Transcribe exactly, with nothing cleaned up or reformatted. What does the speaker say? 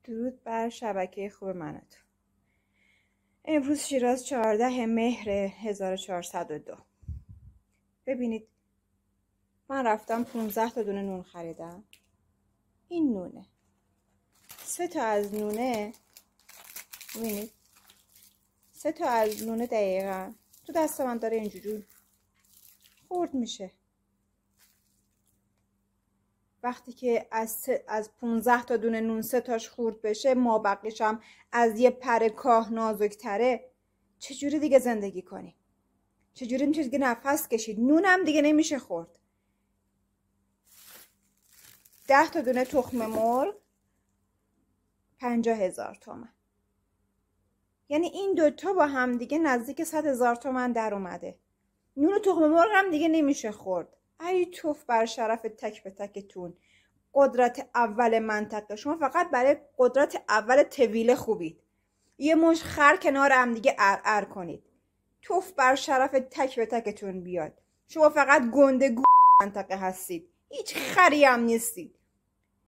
درود بر شبکه خوب منتون. امروز شیراز چهارده مهر هزار و چهارصد و دو. ببینید من رفتم پونزده تا دونه نون خریدم. این نونه، سه تا از نونه، ببینید سه تا از نونه دقیقا تو دست من داره اینجوری خورد میشه. وقتی که از از پونزده تا دونه نون سه تاش خورد بشه، ما بقیشم از یه پر کاه نازکتره، چجوری دیگه زندگی کنی؟ چجوری میشه دیگه نفس کشید؟ نونم دیگه نمیشه خورد. ده تا دونه تخم مرغ پنجاه هزار تومن، یعنی این دوتا با هم دیگه نزدیک صد هزار تومن در اومده. نون تخم مرغ هم دیگه نمیشه خورد. ای توف بر شرف تک به تکتون. قدرت اول منطقه، شما فقط برای قدرت اول طویله خوبید. یه مش خر کنار هم دیگه ار ار کنید. توف بر شرف تک به تکتون بیاد. شما فقط گنده گو منطقه هستید، هیچ خری هم نیستید.